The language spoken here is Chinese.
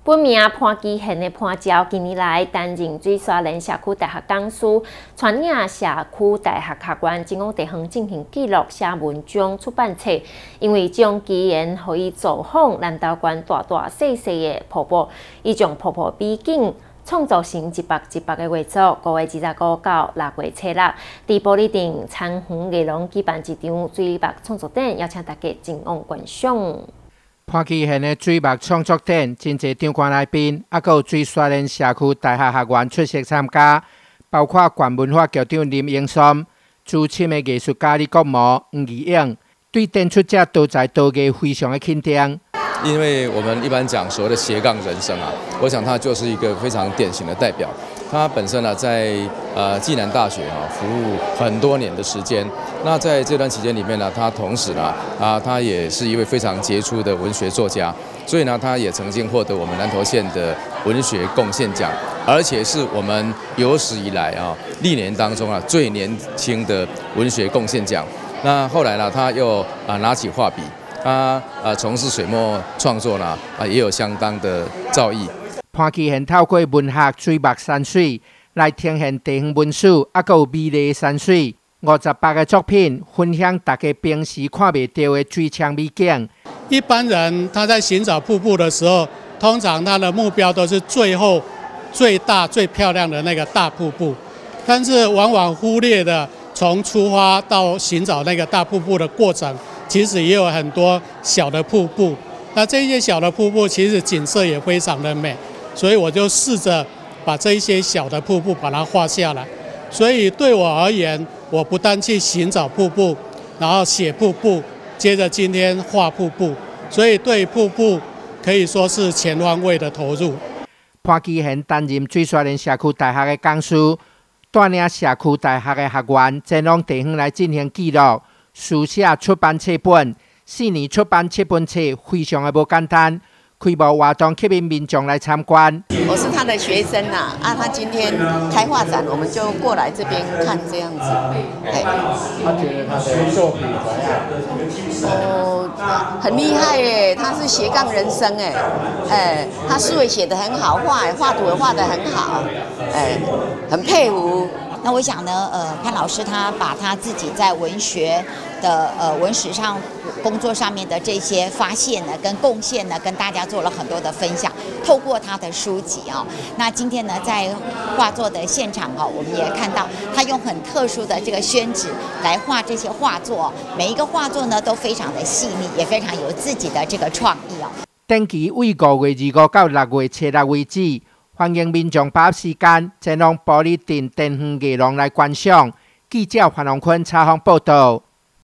本名潘基宪的潘昭，近年来担任水沙连社区大学讲师，传领社区大学学院前往地方进行记录写文章出版册。因为这种机缘，可以造访南投县大大细细的瀑布，伊将瀑布美景创造成一百个画作。5月25到6月初6，伫玻璃镇餐园艺廊举办一场水墨创作展，邀请大家前往观赏。 潘基宪的水墨创作展，真侪场馆来宾，还有水沙连社区大学学员出席参加，包括县文化局长林英松、资深的艺术家李国模、黄义英，对展出者多才多艺非常的肯定。 因为我们一般讲所谓的斜杠人生啊，我想他就是一个非常典型的代表。他本身呢，在暨南大学服务很多年的时间。那在这段期间里面呢，他同时呢，他也是一位非常杰出的文学作家。所以呢，他也曾经获得我们南投县的文学贡献奖，而且是我们有史以来历年当中最年轻的文学贡献奖。那后来呢，他又拿起画笔。他从事水墨创作呢，也有相当的造诣。 潘基宪透过文学水墨山水来呈现地方文史，还有美丽的山水。58个作品分享大家平时看不到的水乡美景。 一般人他在寻找瀑布的时候，通常他的目标都是最后最大最漂亮的那个大瀑布，但是往往忽略了从出发到寻找那个大瀑布的过程。其实也有很多小的瀑布，那这些小的瀑布其实景色也非常的美，所以我就试着把这一些小的瀑布把它画下来。所以对我而言，我不但去寻找瀑布，然后写瀑布，接着今天画瀑布，所以对瀑布可以说是全方位的投入。 潘基宪担任水沙连社区大学的讲师，带领社区大学的学员前往地方来进行记录。书写出版册本，4年出版7本册，非常的不简单。开幕活动吸引民众来参观。 我是他的学生呐，他今天开画展，我们就过来这边看这样子。 他觉得他的作品怎样？ 很厉害耶，他是斜杠人生哎，他思维写得很好，画图也画得很好，很佩服。 那我想呢，潘老师他把他自己在文学的文史上工作上面的这些发现呢，跟贡献呢，跟大家做了很多的分享。透过他的书籍那今天呢，在画作的现场我们也看到他用很特殊的这个宣纸来画这些画作，每一个画作呢都非常的细腻，也非常有自己的这个创意展期为5月25到6月初6为止。欢迎民众把握时间前往玻璃镇电园艺廊来观赏。记者范荣坤采访报道。